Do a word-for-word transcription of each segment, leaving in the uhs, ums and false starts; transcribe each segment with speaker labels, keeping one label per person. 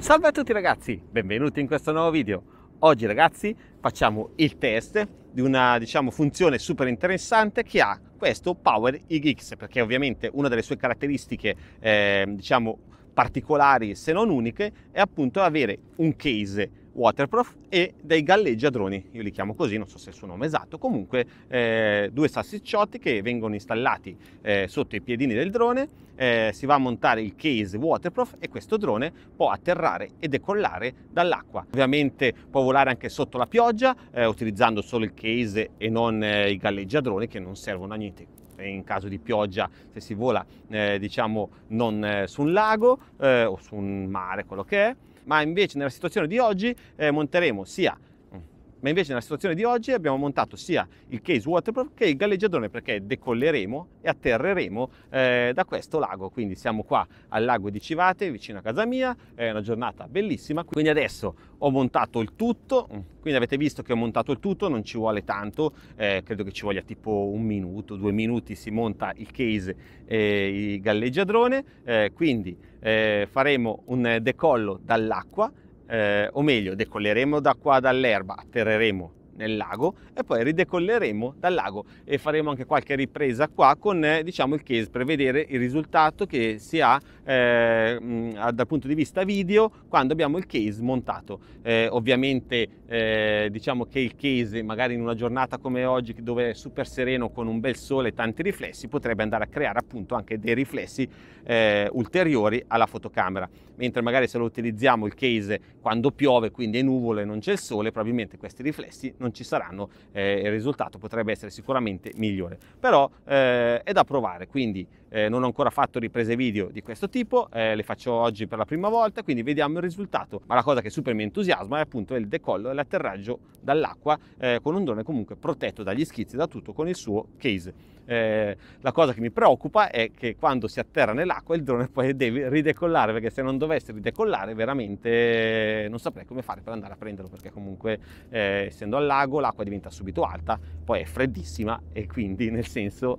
Speaker 1: Salve a tutti ragazzi, benvenuti in questo nuovo video. Oggi ragazzi facciamo il test di una diciamo funzione super interessante che ha questo Power I X, perché ovviamente una delle sue caratteristiche eh, diciamo particolari se non uniche è appunto avere un case waterproof e dei galleggiadroni, io li chiamo così, non so se è il suo nome esatto, comunque eh, due salsicciotti che vengono installati eh, sotto i piedini del drone, eh, si va a montare il case waterproof e questo drone può atterrare e decollare dall'acqua. Ovviamente può volare anche sotto la pioggia eh, utilizzando solo il case e non eh, i galleggiadroni che non servono a niente in caso di pioggia, se si vola eh, diciamo non eh, su un lago eh, o su un mare, quello che è. Ma invece nella situazione di oggi eh, monteremo sia ma invece nella situazione di oggi abbiamo montato sia il case waterproof che il galleggiatore, perché decolleremo e atterreremo eh, da questo lago. Quindi siamo qua al lago di Civate, vicino a casa mia, è una giornata bellissima. Quindi adesso ho montato il tutto, quindi avete visto che ho montato il tutto, non ci vuole tanto, eh, credo che ci voglia tipo un minuto, due minuti si monta il case e il galleggiadrone, eh, quindi eh, faremo un decollo dall'acqua. Eh, o meglio, decolleremo da qua dall'erba, atterreremo nel lago e poi ridecolleremo dal lago e faremo anche qualche ripresa qua con eh, diciamo il case per vedere il risultato che si ha eh, mh, dal punto di vista video quando abbiamo il case montato. Eh, ovviamente eh, diciamo che il case magari in una giornata come oggi dove è super sereno con un bel sole e tanti riflessi potrebbe andare a creare appunto anche dei riflessi eh, ulteriori alla fotocamera, mentre magari se lo utilizziamo il case quando piove, quindi è nuvole e non c'è il sole, probabilmente questi riflessi non ci saranno e il risultato potrebbe essere sicuramente migliore. Però eh, è da provare, quindi eh, non ho ancora fatto riprese video di questo tipo, eh, le faccio oggi per la prima volta, quindi vediamo il risultato. Ma la cosa che super mi entusiasma è appunto il decollo e l'atterraggio dall'acqua eh, con un drone comunque protetto dagli schizzi, da tutto, con il suo case. Eh, la cosa che mi preoccupa è che quando si atterra nell'acqua il drone poi deve ridecollare, perché se non dovesse ridecollare veramente non saprei come fare per andare a prenderlo, perché comunque eh, essendo al lago l'acqua diventa subito alta, poi è freddissima e quindi nel senso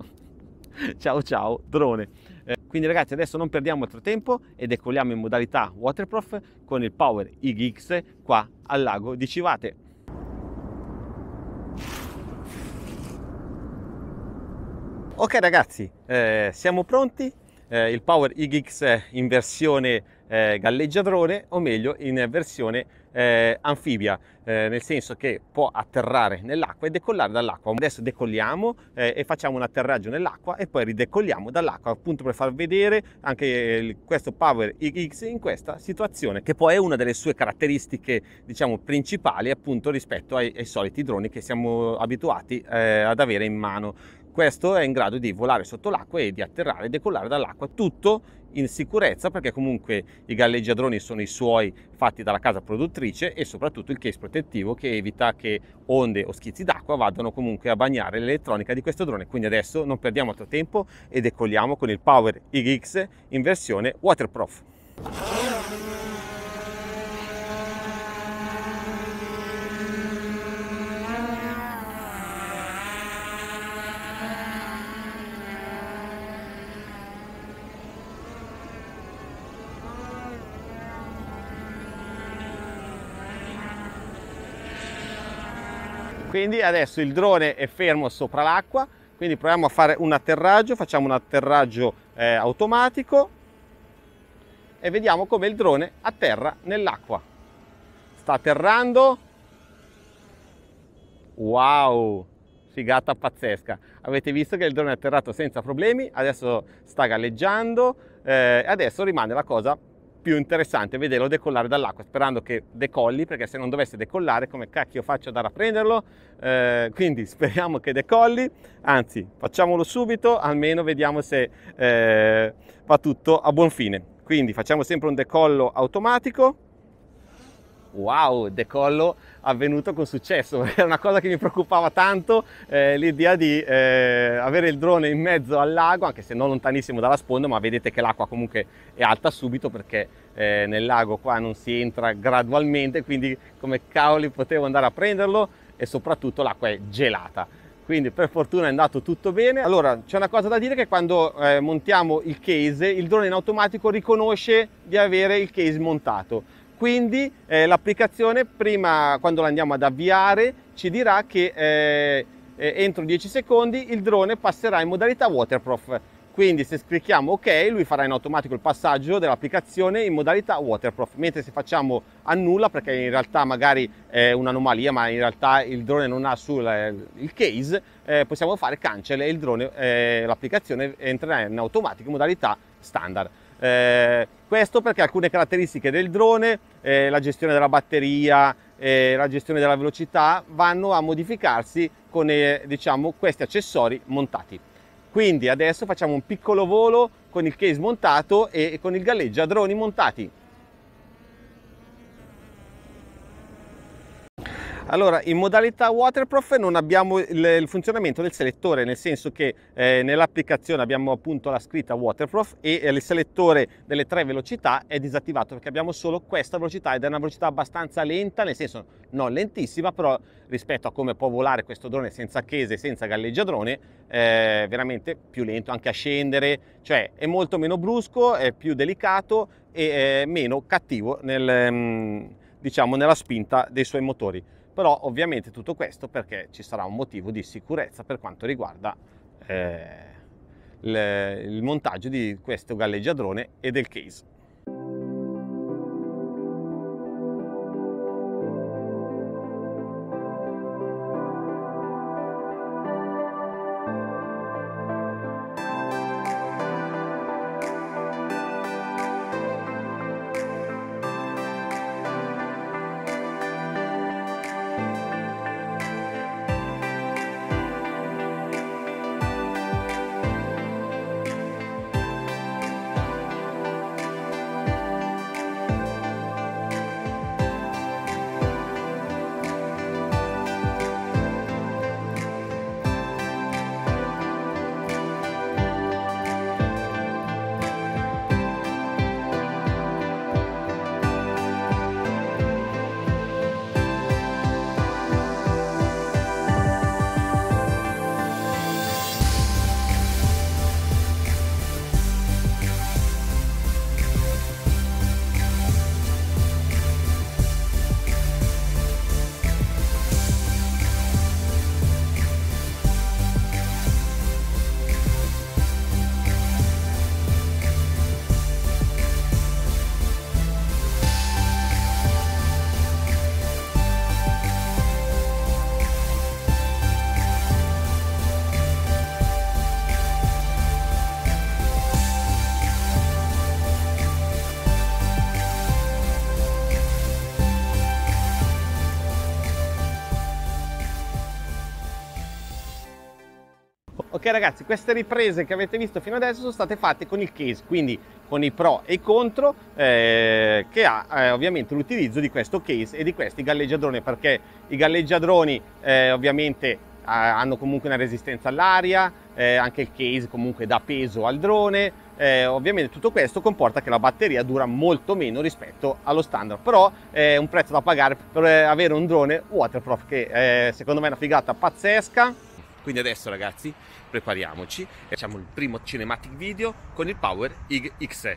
Speaker 1: ciao ciao drone. Eh, quindi ragazzi adesso non perdiamo altro tempo e decolliamo in modalità waterproof con il Power I X qua al lago di Civate. Ok ragazzi, eh, siamo pronti, eh, il Power I X in versione eh, galleggiadrone, o meglio in versione eh, anfibia, eh, nel senso che può atterrare nell'acqua e decollare dall'acqua. Adesso decolliamo eh, e facciamo un atterraggio nell'acqua e poi ridecolliamo dall'acqua, appunto per far vedere anche il, questo Power I X in questa situazione, che poi è una delle sue caratteristiche diciamo principali appunto rispetto ai, ai soliti droni che siamo abituati eh, ad avere in mano. Questo è in grado di volare sotto l'acqua e di atterrare e decollare dall'acqua, tutto in sicurezza, perché comunque i galleggiadroni sono i suoi fatti dalla casa produttrice e soprattutto il case protettivo che evita che onde o schizzi d'acqua vadano comunque a bagnare l'elettronica di questo drone. Quindi adesso non perdiamo altro tempo e decolliamo con il Power I X in versione waterproof. Quindi adesso il drone è fermo sopra l'acqua, quindi proviamo a fare un atterraggio, facciamo un atterraggio eh, automatico e vediamo come il drone atterra nell'acqua. Sta atterrando, wow, figata pazzesca. Avete visto che il drone è atterrato senza problemi, adesso sta galleggiando e eh, adesso rimane la cosa più interessante, vederlo decollare dall'acqua, sperando che decolli, perché se non dovesse decollare come cacchio faccio ad andare a prenderlo? Eh, quindi speriamo che decolli, anzi facciamolo subito, almeno vediamo se eh, va tutto a buon fine. Quindi facciamo sempre un decollo automatico. Wow, decollo avvenuto con successo. Era una cosa che mi preoccupava tanto, eh, l'idea di eh, avere il drone in mezzo al lago, anche se non lontanissimo dalla sponda, ma vedete che l'acqua comunque è alta subito, perché eh, nel lago qua non si entra gradualmente, quindi come cavoli potevo andare a prenderlo, e soprattutto l'acqua è gelata. Quindi per fortuna è andato tutto bene. Allora c'è una cosa da dire, che quando eh, montiamo il case, il drone in automatico riconosce di avere il case montato. quindi eh, l'applicazione prima, quando la andiamo ad avviare, ci dirà che eh, eh, entro dieci secondi il drone passerà in modalità waterproof. Quindi se clicchiamo ok, lui farà in automatico il passaggio dell'applicazione in modalità waterproof, mentre se facciamo annulla, perché in realtà magari è un'anomalia, ma in realtà il drone non ha sul eh, il case, eh, possiamo fare cancel e il drone, eh, l'applicazione entrerà in automatico in modalità standard. Eh, questo perché alcune caratteristiche del drone, eh, la gestione della batteria, eh, la gestione della velocità, vanno a modificarsi con eh, diciamo, questi accessori montati. Quindi adesso facciamo un piccolo volo con il case montato e con il galleggia droni montati. Allora, in modalità waterproof non abbiamo il, il funzionamento del selettore, nel senso che eh, nell'applicazione abbiamo appunto la scritta waterproof e eh, il selettore delle tre velocità è disattivato perché abbiamo solo questa velocità ed è una velocità abbastanza lenta, nel senso non lentissima, però rispetto a come può volare questo drone senza case e senza galleggia drone, è veramente più lento anche a scendere, cioè è molto meno brusco, è più delicato e è meno cattivo nel, diciamo, nella spinta dei suoi motori. Però ovviamente tutto questo perché ci sarà un motivo di sicurezza per quanto riguarda eh, il, il montaggio di questo galleggiadrone e del case. Ok ragazzi, queste riprese che avete visto fino adesso sono state fatte con il case, quindi con i pro e i contro eh, che ha eh, ovviamente l'utilizzo di questo case e di questi galleggiadroni, perché i galleggiadroni eh, ovviamente eh, hanno comunque una resistenza all'aria, eh, anche il case comunque dà peso al drone, eh, ovviamente tutto questo comporta che la batteria dura molto meno rispetto allo standard, però è un prezzo da pagare per avere un drone waterproof che eh, secondo me è una figata pazzesca. Quindi adesso ragazzi prepariamoci e facciamo il primo cinematic video con il Power I G X.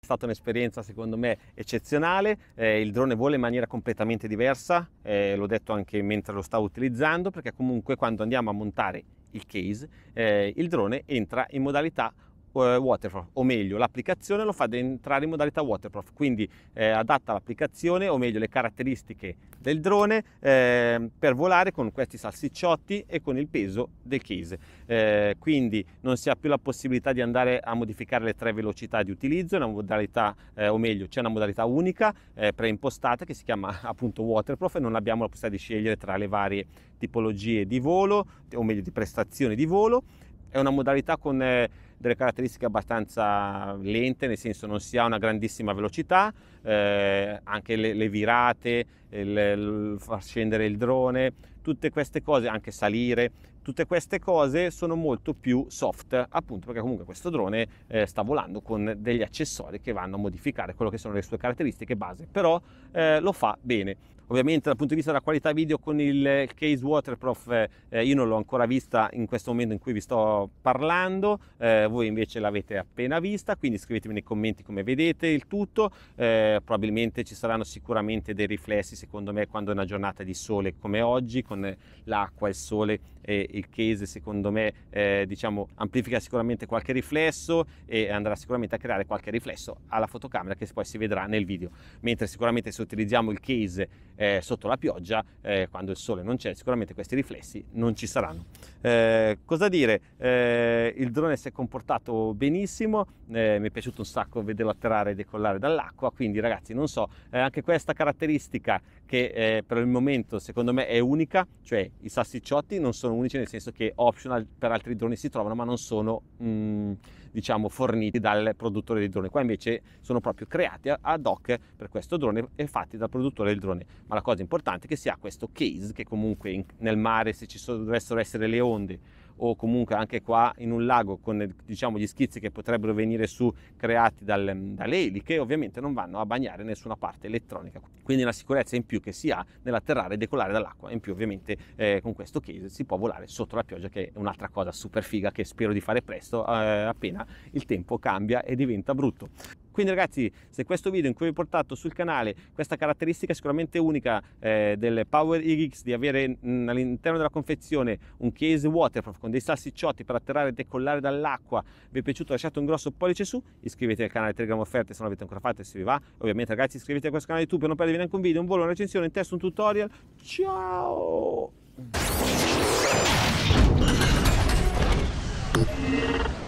Speaker 1: È stata un'esperienza secondo me eccezionale, eh, il drone vola in maniera completamente diversa, eh, l'ho detto anche mentre lo stavo utilizzando, perché comunque quando andiamo a montare il case eh, il drone entra in modalità waterproof, o meglio l'applicazione lo fa entrare in modalità waterproof, quindi eh, adatta l'applicazione, o meglio le caratteristiche del drone eh, per volare con questi salsicciotti e con il peso del case, eh, quindi non si ha più la possibilità di andare a modificare le tre velocità di utilizzo, è una modalità eh, o meglio c'è una modalità unica eh, preimpostata che si chiama appunto waterproof, e non abbiamo la possibilità di scegliere tra le varie tipologie di volo, o meglio di prestazioni di volo. È una modalità con eh, delle caratteristiche abbastanza lente, nel senso non si ha una grandissima velocità, eh, anche le, le virate, il, il far scendere il drone, tutte queste cose, anche salire, tutte queste cose sono molto più soft, appunto perché comunque questo drone eh, sta volando con degli accessori che vanno a modificare quello che sono le sue caratteristiche base, però eh, lo fa bene. Ovviamente dal punto di vista della qualità video con il case waterproof eh, io non l'ho ancora vista in questo momento in cui vi sto parlando, eh, voi invece l'avete appena vista, quindi scrivetemi nei commenti come vedete il tutto, eh, probabilmente ci saranno sicuramente dei riflessi secondo me quando è una giornata di sole come oggi, con l'acqua, il sole e il case secondo me eh, diciamo amplifica sicuramente qualche riflesso e andrà sicuramente a creare qualche riflesso alla fotocamera che poi si vedrà nel video, mentre sicuramente se utilizziamo il case eh, sotto la pioggia eh, quando il sole non c'è sicuramente questi riflessi non ci saranno. Eh, cosa dire, eh, il drone si è comportato benissimo, eh, mi è piaciuto un sacco vederlo atterrare e decollare dall'acqua, quindi ragazzi non so, eh, anche questa caratteristica che eh, per il momento secondo me è unica, cioè i salsicciotti non sono unici nel senso che optional per altri droni si trovano ma non sono mh, diciamo forniti dal produttore del drone, qua invece sono proprio creati ad hoc per questo drone e fatti dal produttore del drone, ma la cosa importante è che si ha questo case che comunque in, nel mare se ci so, dovessero essere le onde o comunque anche qua in un lago con diciamo gli schizzi che potrebbero venire su creati dal, dalle eliche ovviamente non vanno a bagnare nessuna parte elettronica, quindi una sicurezza in più che si ha nell'atterrare e decollare dall'acqua, in più ovviamente eh, con questo case si può volare sotto la pioggia, che è un'altra cosa super figa che spero di fare presto eh, appena il tempo cambia e diventa brutto. Quindi ragazzi, se questo video in cui vi ho portato sul canale questa caratteristica sicuramente unica eh, del PowerEGX di avere all'interno della confezione un case waterproof con dei salsicciotti per atterrare e decollare dall'acqua vi è piaciuto, lasciate un grosso pollice su, iscrivetevi al canale Telegram Offerte se non l'avete ancora fatto e se vi va, ovviamente ragazzi iscrivetevi a questo canale YouTube per non perdervi neanche un video, un volo, una recensione, un test, un tutorial. Ciao!